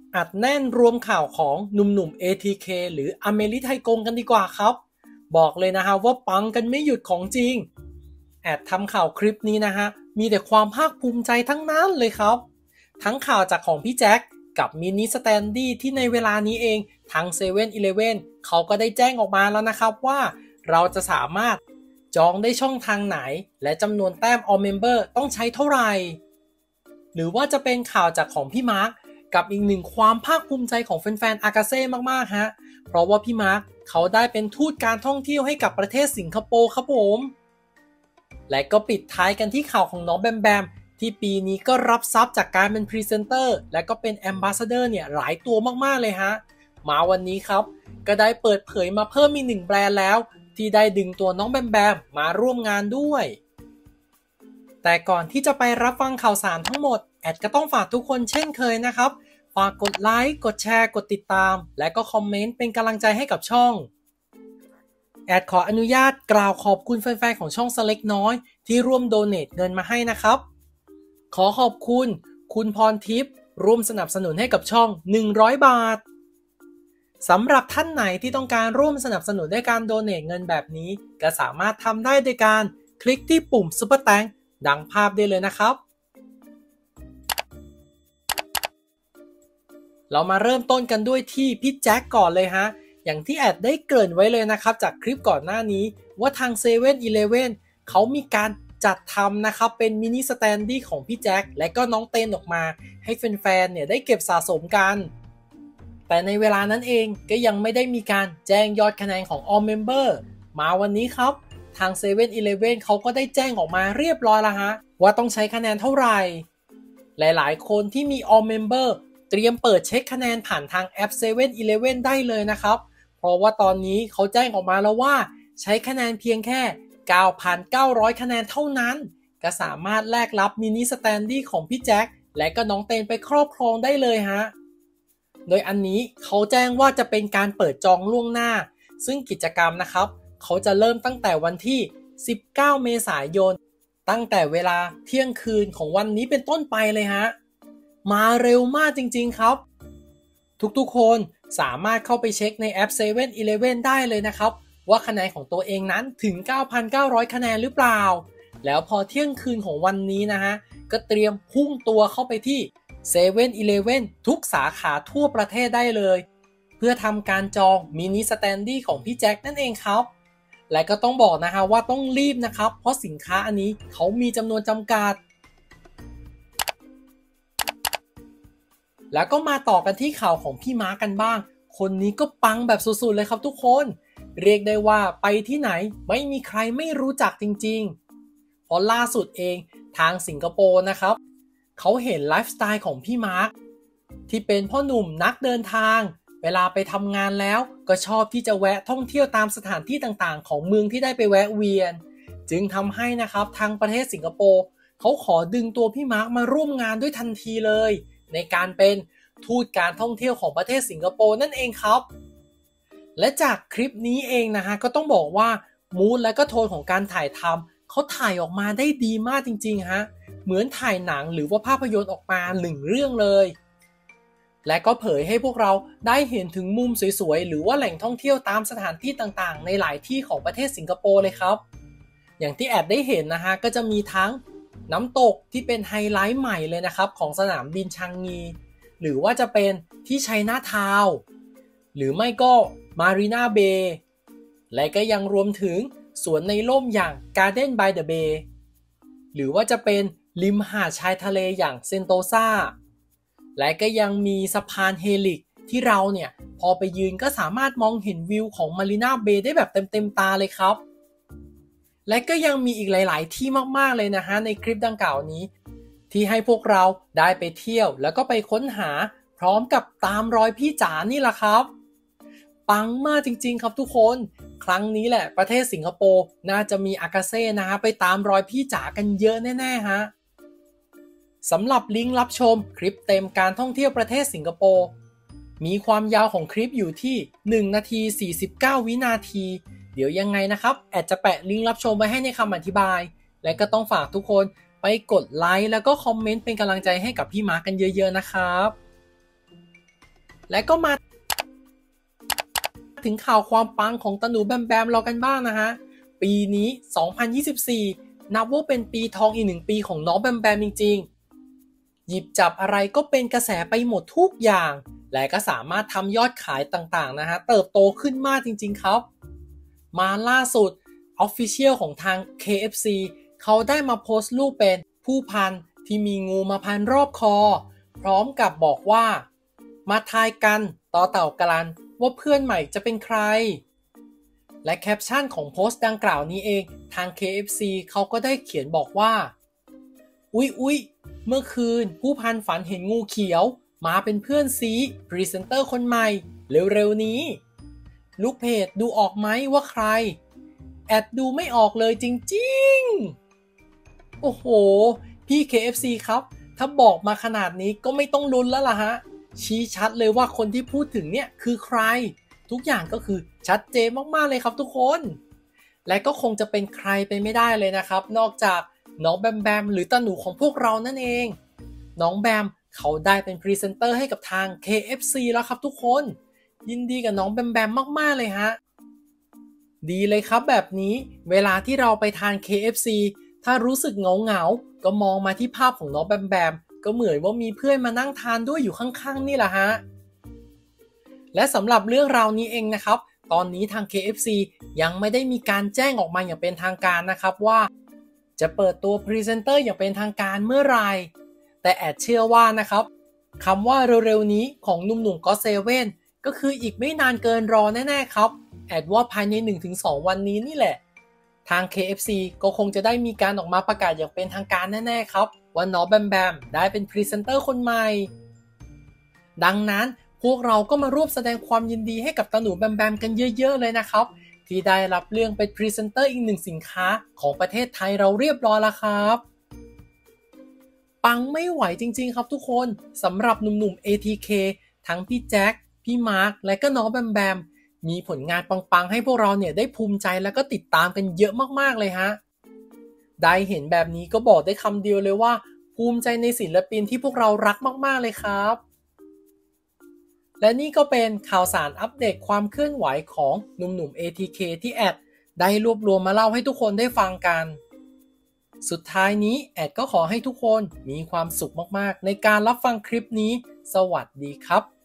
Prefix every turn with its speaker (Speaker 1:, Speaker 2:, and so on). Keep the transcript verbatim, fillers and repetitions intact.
Speaker 1: อัดแน่นรวมข่าวของหนุ่มๆ เอ ที เค หรืออเมริไทยกงกันดีกว่าครับบอกเลยนะฮะว่าปังกันไม่หยุดของจริงแอดทำข่าวคลิปนี้นะฮะมีแต่ความภาคภูมิใจทั้งนั้นเลยครับทั้งข่าวจากของพี่แจ็คกับมินิสแตนดี้ที่ในเวลานี้เองทาง เซเว่นอีเลฟเว่น เขาก็ได้แจ้งออกมาแล้วนะครับว่าเราจะสามารถจองได้ช่องทางไหนและจำนวนแต้ม All Member ต้องใช้เท่าไหร่หรือว่าจะเป็นข่าวจากของพี่มาร์คกับอีกหนึ่งความภาคภูมิใจของแฟนๆอากาเซ่มากๆฮะเพราะว่าพี่มาร์คเขาได้เป็นทูตการท่องเที่ยวให้กับประเทศสิงคโปร์ครับผมและก็ปิดท้ายกันที่ข่าวของน้องแบมแบมที่ปีนี้ก็รับทรัพย์จากการเป็นพรีเซนเตอร์และก็เป็นแอมบาสเดอร์เนี่ยหลายตัวมากๆเลยฮะมาวันนี้ครับก็ได้เปิดเผยมาเพิ่มอีกหนึ่งแบรนด์แล้วที่ได้ดึงตัวน้องแบมแบมมาร่วมงานด้วยแต่ก่อนที่จะไปรับฟังข่าวสารทั้งหมดแอดก็ต้องฝากทุกคนเช่นเคยนะครับฝากกดไลค์กดแชร์กดติดตามและก็คอมเมนต์เป็นกำลังใจให้กับช่องแอดขออนุญาตกล่าวขอบคุณแฟนๆของช่องสเล็กน้อยที่ร่วมโดเนทเงินมาให้นะครับขอขอบคุณคุณพรทิพย์ร่วมสนับสนุนให้กับช่องหนึ่งร้อยบาทสำหรับท่านไหนที่ต้องการร่วมสนับสนุนด้วยการโดเนทเงินแบบนี้ก็สามารถทำได้โดยการคลิกที่ปุ่มซุปเปอร์แตงดังภาพได้เลยนะครับเรามาเริ่มต้นกันด้วยที่พี่แจ็คก่อนเลยฮะอย่างที่แอดได้เกริ่นไว้เลยนะครับจากคลิปก่อนหน้านี้ว่าทาง เซเว่นอีเลฟเว่น เขามีการจัดทำนะครับเป็นมินิสแตนดี้ของพี่แจ็คและก็น้องเต้นออกมาให้แฟนๆเนี่ยได้เก็บสะสมกันแต่ในเวลานั้นเองก็ยังไม่ได้มีการแจ้งยอดคะแนนของ All Member มาวันนี้ครับทาง เซเว่นอีเลฟเว่น เขาก็ได้แจ้งออกมาเรียบร้อยแล้วฮะว่าต้องใช้คะแนนเท่าไหร่หลายๆคนที่มี All Member เตรียมเปิดเช็คคะแนนผ่านทางแอป เซเว่นอีเลฟเว่น ได้เลยนะครับเพราะว่าตอนนี้เขาแจ้งออกมาแล้วว่าใช้คะแนนเพียงแค่ เก้าพันเก้าร้อย คะแนนเท่านั้นก็สามารถแลกรับมินิสแตนดี้ของพี่แจ็คและก็น้องเตนไปครอบครองได้เลยฮะโดยอันนี้เขาแจ้งว่าจะเป็นการเปิดจองล่วงหน้าซึ่งกิจกรรมนะครับเขาจะเริ่มตั้งแต่วันที่สิบเก้าเมษายนตั้งแต่เวลาเที่ยงคืนของวันนี้เป็นต้นไปเลยฮะมาเร็วมากจริงๆครับทุกๆคนสามารถเข้าไปเช็คในแอป เซเว่นอีเลฟเว่น ได้เลยนะครับว่าคะแนนของตัวเองนั้นถึง เก้าพันเก้าร้อย คะแนนหรือเปล่าแล้วพอเที่ยงคืนของวันนี้นะฮะก็เตรียมพุ่งตัวเข้าไปที่ เซเว่นอีเลฟเว่น ทุกสาขาทั่วประเทศได้เลยเพื่อทำการจองมินิสแตนดี้ของพี่แจ็คนั่นเองครับและก็ต้องบอกนะฮะว่าต้องรีบนะครับเพราะสินค้าอันนี้เขามีจำนวนจำกัดแล้วก็มาต่อกันที่ข่าวของพี่มาร์คกันบ้างคนนี้ก็ปังแบบสุดๆเลยครับทุกคนเรียกได้ว่าไปที่ไหนไม่มีใครไม่รู้จักจริงๆเพราะล่าสุดเองทางสิงคโปร์นะครับเขาเห็นไลฟ์สไตล์ของพี่มาร์คที่เป็นพ่อหนุ่มนักเดินทางเวลาไปทำงานแล้วก็ชอบที่จะแวะท่องเที่ยวตามสถานที่ต่างๆของเมืองที่ได้ไปแวะเวียนจึงทำให้นะครับทางประเทศสิงคโปร์เขาขอดึงตัวพี่มาร์คมาร่วมงานด้วยทันทีเลยในการเป็นทูตการท่องเที่ยวของประเทศสิงคโปร์นั่นเองครับและจากคลิปนี้เองนะฮะก็ต้องบอกว่ามูดและก็โทนของการถ่ายทำเขาถ่ายออกมาได้ดีมากจริงๆฮะเหมือนถ่ายหนังหรือว่าภาพยนตร์ออกมาหนึ่งเรื่องเลยและก็เผยให้พวกเราได้เห็นถึงมุมสวยๆหรือว่าแหล่งท่องเที่ยวตามสถานที่ต่างๆในหลายที่ของประเทศสิงคโปร์เลยครับอย่างที่แอดได้เห็นนะฮะก็จะมีทั้งน้ำตกที่เป็นไฮไลท์ใหม่เลยนะครับของสนามบินชังงีหรือว่าจะเป็นที่ไชน่าทาวน์หรือไม่ก็มารีนาเบย์และก็ยังรวมถึงสวนในร่มอย่าง Garden by the Bay หรือว่าจะเป็นริมหาดชายทะเลอย่างเซนโตซาและก็ยังมีสะพานเฮลิกที่เราเนี่ยพอไปยืนก็สามารถมองเห็นวิวของมารีนาเบย์ได้แบบเต็มๆตาเลยครับและก็ยังมีอีกหลายๆที่มากๆเลยนะฮะในคลิปดังกล่าวนี้ที่ให้พวกเราได้ไปเที่ยวแล้วก็ไปค้นหาพร้อมกับตามรอยพี่จ๋านี่แหละครับปังมากจริงๆครับทุกคนครั้งนี้แหละประเทศสิงคโปร์น่าจะมีอากาเซ่นะฮะไปตามรอยพี่จ๋ากันเยอะแน่ๆฮะสำหรับลิงก์รับชมคลิปเต็มการท่องเที่ยวประเทศสิงคโปร์มีความยาวของคลิปอยู่ที่หนึ่งนาทีสี่สิบเก้าวินาทีเดี๋ยวยังไงนะครับแอดจะแปะลิงก์รับชมไว้ให้ในคำอธิบายและก็ต้องฝากทุกคนไปกดไลค์แล้วก็คอมเมนต์เป็นกำลังใจให้กับพี่มาร์คกันเยอะๆนะครับและก็มาถึงข่าวความปังของตาหนูแบมแบมเรากันบ้างนะฮะปีนี้สองพันยี่สิบสี่นับว่าเป็นปีทองอีกหนึ่งปีของน้องแบมแบมจริงๆหยิบจับอะไรก็เป็นกระแสไปหมดทุกอย่างและก็สามารถทำยอดขายต่างๆนะฮะเติบโตขึ้นมากจริงๆครับมาล่าสุด Official ของทาง เค เอฟ ซี เขาได้มาโพสต์รูปเป็นผู้พันที่มีงูมาพันรอบคอพร้อมกับบอกว่ามาทายกันต่อเต่ากรันว่าเพื่อนใหม่จะเป็นใครและแคปชั่นของโพสต์ดังกล่าวนี้เองทาง เค เอฟ ซี เขาก็ได้เขียนบอกว่าอุ๊ยอุ๊ยเมื่อคืนผู้พันฝันเห็นงูเขียวมาเป็นเพื่อนซีพรีเซนเตอร์คนใหม่เร็วๆนี้ลูกเพจดูออกไหมว่าใครแอดดูไม่ออกเลยจริงๆโอ้โหพี่ เค เอฟ ซี ครับถ้าบอกมาขนาดนี้ก็ไม่ต้องลุ้นแล้วล่ะฮะชี้ชัดเลยว่าคนที่พูดถึงเนี่ยคือใครทุกอย่างก็คือชัดเจนมากๆเลยครับทุกคนและก็คงจะเป็นใครไปไม่ได้เลยนะครับนอกจากน้องแบมแบมหรือตาหนูของพวกเรานั่นเองน้องแบมเขาได้เป็นพรีเซนเตอร์ให้กับทาง เค เอฟ ซี แล้วครับทุกคนยินดีกับน้องแบมแบมมากๆเลยฮะดีเลยครับแบบนี้เวลาที่เราไปทาน เค เอฟ ซี ถ้ารู้สึกเหงาๆก็มองมาที่ภาพของน้องแบมแบมก็เหมือนว่ามีเพื่อนมานั่งทานด้วยอยู่ข้างๆนี่แหละฮะและสำหรับเรื่องราวนี้เองนะครับตอนนี้ทาง เค เอฟ ซี ยังไม่ได้มีการแจ้งออกมาอย่างเป็นทางการนะครับว่าจะเปิดตัวพรีเซนเตอร์อย่างเป็นทางการเมื่อไหร่แต่แอดเชื่อว่านะครับคำว่าเร็วๆนี้ของหนุ่มๆก็เซเว่นก็คืออีกไม่นานเกินรอแน่ๆครับแอดว่าภายใน หนึ่งถึงสอง วันนี้นี่แหละทาง เค เอฟ ซี ก็คงจะได้มีการออกมาประกาศอย่างเป็นทางการแน่ๆครับว่าน้องแบมแบมได้เป็นพรีเซนเตอร์คนใหม่ดังนั้นพวกเราก็มาร่วมแสดงความยินดีให้กับตาหนูแบมแบมกันเยอะๆเลยนะครับที่ได้รับเรื่องเป็นพรีเซนเตอร์อีกหนึ่งสินค้าของประเทศไทยเราเรียบร้อยแล้วครับปังไม่ไหวจริงๆครับทุกคนสำหรับหนุ่มๆ เอ ที เค ทั้งพี่แจ็คพี่มาร์คและก็น้องแบมแบมมีผลงานปังๆให้พวกเราเนี่ยได้ภูมิใจและก็ติดตามกันเยอะมากๆเลยฮะได้เห็นแบบนี้ก็บอกได้คำเดียวเลยว่าภูมิใจในศิลปินที่พวกเรารักมากๆเลยครับและนี่ก็เป็นข่าวสารอัปเดตความเคลื่อนไหวของหนุ่มๆ เอ ที เค ที่แอดได้รวบรวมมาเล่าให้ทุกคนได้ฟังกันสุดท้ายนี้แอดก็ขอให้ทุกคนมีความสุขมากๆในการรับฟังคลิปนี้สวัสดีครับ